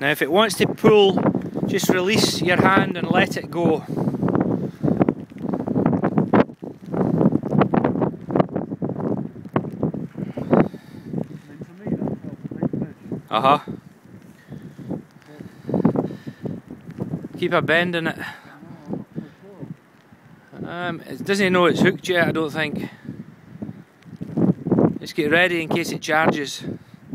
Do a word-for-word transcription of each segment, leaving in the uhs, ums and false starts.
Now if it wants to pull, just release your hand and let it go. Uh-huh. Keep a bend in it. Um, it doesn't know it's hooked yet, I don't think. Just get ready in case it charges.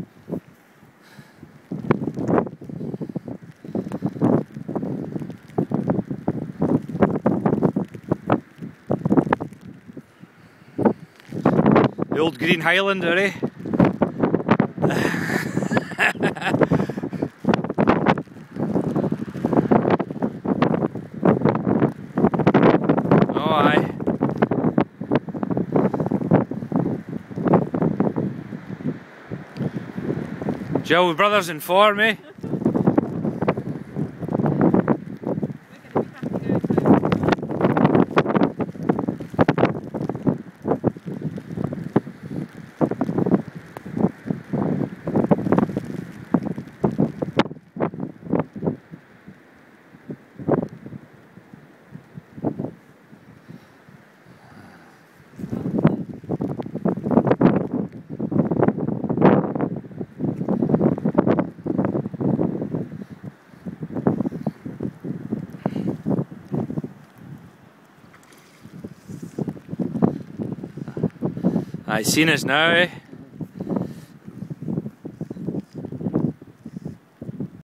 The old Green Highlander, eh? Oh aye. Jill, brothers in form, eh? I've seen us now, eh?